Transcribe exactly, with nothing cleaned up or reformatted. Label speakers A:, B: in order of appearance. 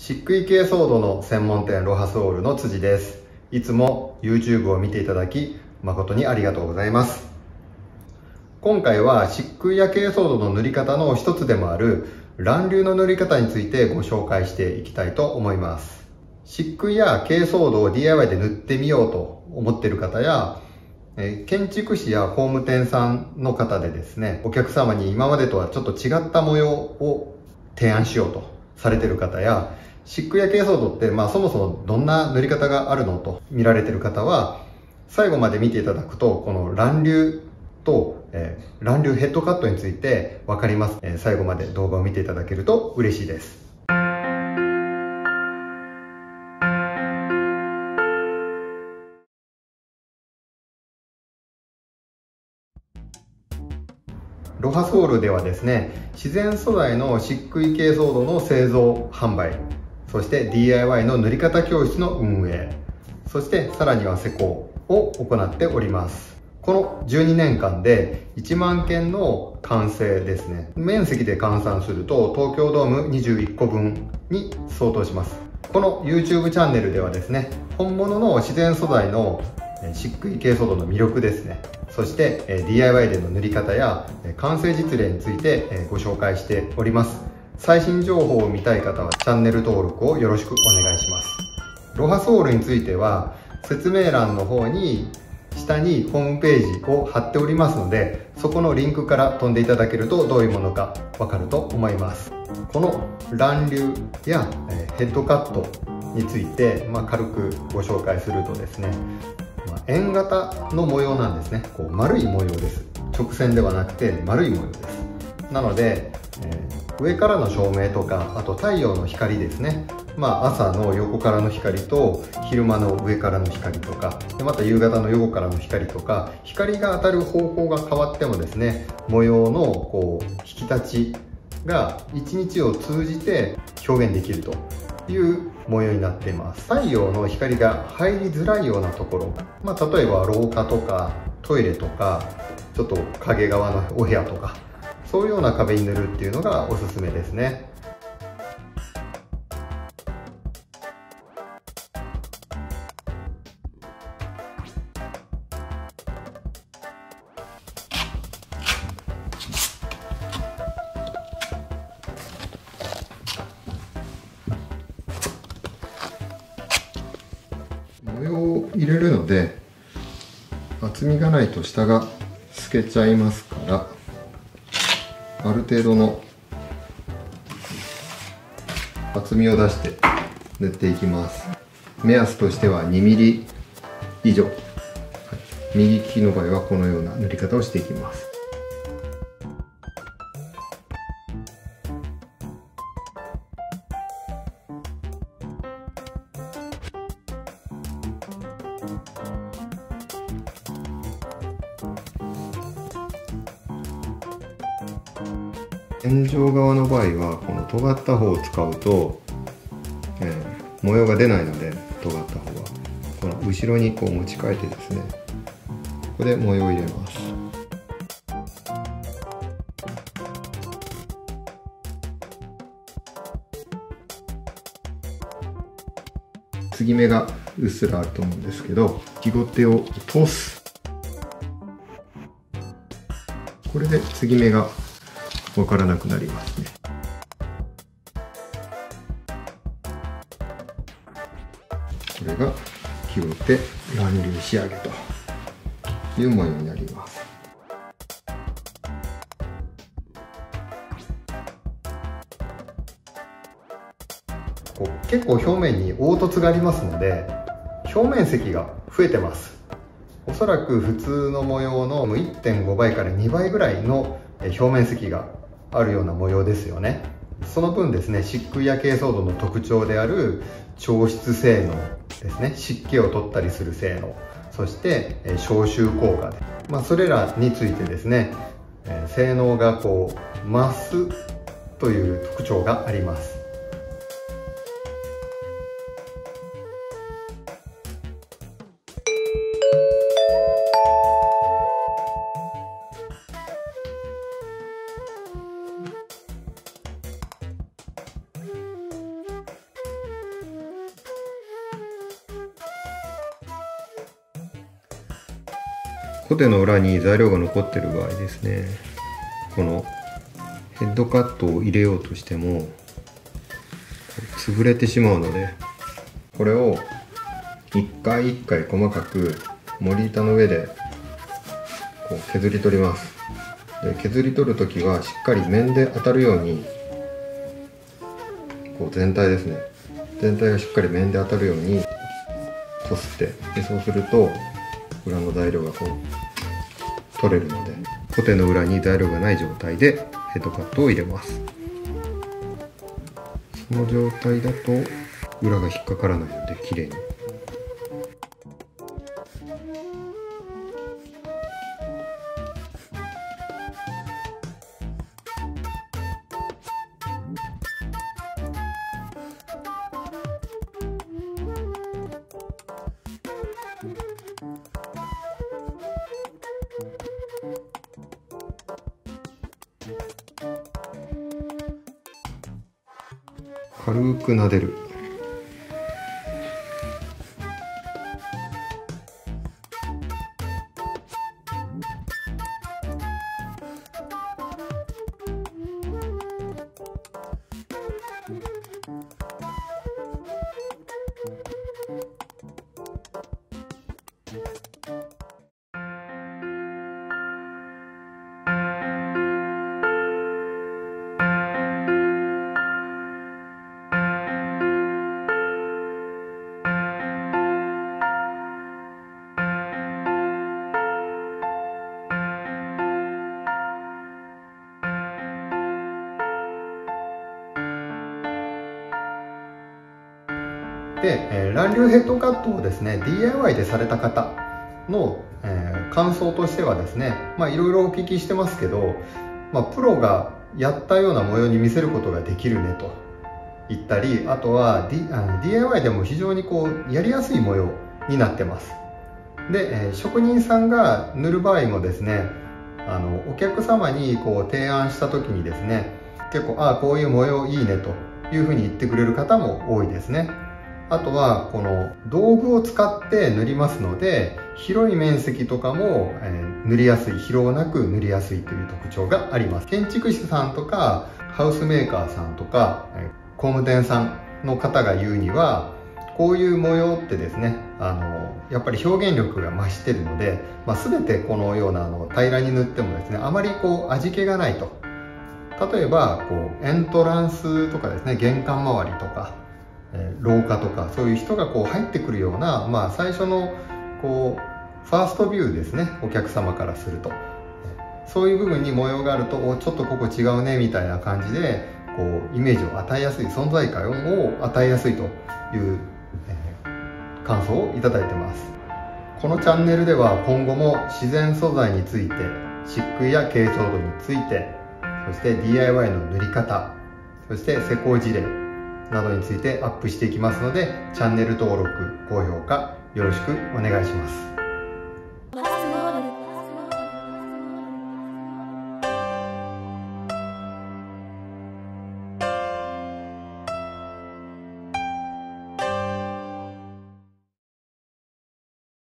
A: 漆喰珪藻土の専門店ロハソールの辻です。いつも YouTube を見ていただき誠にありがとうございます。今回は漆喰や珪藻土の塗り方の一つでもある乱流の塗り方についてご紹介していきたいと思います。漆喰や珪藻土を ディーアイワイ で塗ってみようと思っている方や、建築士や工務店さんの方でですね、お客様に今までとはちょっと違った模様を提案しようとされている方や、漆喰や珪藻土って、まあ、そもそもどんな塗り方があるのと見られている方は、最後まで見ていただくと、この乱流と、えー、乱流ヘッドカットについて分かります、えー。最後まで動画を見ていただけると嬉しいです。ロハソールではですね、自然素材の漆喰珪藻土の製造販売、そして ディーアイワイ の塗り方教室の運営、そしてさらには施工を行っております。このじゅうにねんかんでいちまんけんの完成ですね。面積で換算すると東京ドームにじゅういっこぶんに相当します。この YouTube チャンネルではですね、本物の自然素材の漆喰珪藻土の魅力ですね、そして ディーアイワイ での塗り方や完成実例についてご紹介しております。最新情報を見たい方はチャンネル登録をよろしくお願いします。ロハソールについては説明欄の方に下にホームページを貼っておりますので、そこのリンクから飛んでいただけるとどういうものかわかると思います。この乱流やヘッドカットについて、まあ、軽くご紹介するとですね、まあ、円形の模様なんですね。こう丸い模様です。直線ではなくて丸い模様です。なので、えー、上からの照明とか、あと太陽の光ですね、まあ、朝の横からの光と昼間の上からの光とかで、また夕方の横からの光とか、光が当たる方向が変わってもですね、模様のこう引き立ちが一日を通じて表現できるという模様になっています。太陽の光が入りづらいようなところ、まあ、例えば廊下とかトイレとか、ちょっと影側のお部屋とか、そういうような壁に塗るっていうのがおすすめですね。模様を入れるので厚みがないと下が透けちゃいますから、ある程度の厚みを出して塗っていきます。目安としてはにミリ以上、はい、右利きの場合はこのような塗り方をしていきます。天井側の場合はこの尖った方を使うと、えー、模様が出ないので、尖った方はこの後ろにこう持ち替えてですね、ここで模様を入れます。継ぎ目がうっすらあると思うんですけど、木ごてを通す。これで継ぎ目が分からなくなりますね。これが木ごて乱流仕上げという模様になります。こう結構表面に凹凸がありますので、表面積が増えてます。おそらく普通の模様の いってんごばいからにばいぐらいの表面積があるような模様ですよね。その分ですね、漆喰や珪藻土の特徴である調湿性能ですね、湿気を取ったりする性能、そして消臭効果で、まあ、それらについてですね、性能がこう増すという特徴があります。 コテの裏に材料が残ってる場合ですね、このヘッドカットを入れようとしても潰れてしまうので、これを一回一回細かくモリ板の上でこう削り取ります。で削り取る時はしっかり面で当たるように、こう全体ですね、全体がしっかり面で当たるようにこすって、でそうすると裏の材料がこう取れるので、コテの裏に材料がない状態でヘッドカットを入れます。その状態だと裏が引っかからないので綺麗に。軽く撫でる。で、えー、乱流ヘッドカットをですね ディーアイワイ でされた方の、えー、感想としてはですね、まあいろいろお聞きしてますけど、まあ、プロがやったような模様に見せることができるねと言ったり、あとは D あの ディーアイワイ でも非常にこうやりやすい模様になってます。で、えー、職人さんが塗る場合もですね、あのお客様にこう提案した時にですね、結構ああこういう模様いいねというふうに言ってくれる方も多いですね。あとはこの道具を使って塗りますので、広い面積とかも、えー、塗りやすい、疲労なく塗りやすいという特徴があります。建築士さんとかハウスメーカーさんとか、えー、工務店さんの方が言うには、こういう模様ってですね、あのやっぱり表現力が増してるので、まあ、全てこのようなあの平らに塗ってもですね、あまりこう味気がないと。例えばこうエントランスとかですね、玄関周りとか廊下とか、そういう人がこう入ってくるような、まあ、最初のこうファーストビューですね、お客様からするとそういう部分に模様があると、おちょっとここ違うねみたいな感じでこうイメージを与えやすい、存在感を与えやすいという、えー、感想をいただいてます。このチャンネルでは今後も自然素材について、漆喰や珪藻土について、そして ディーアイワイ の塗り方、そして施工事例などについてアップしていきますので、チャンネル登録、高評価よろしくお願いします。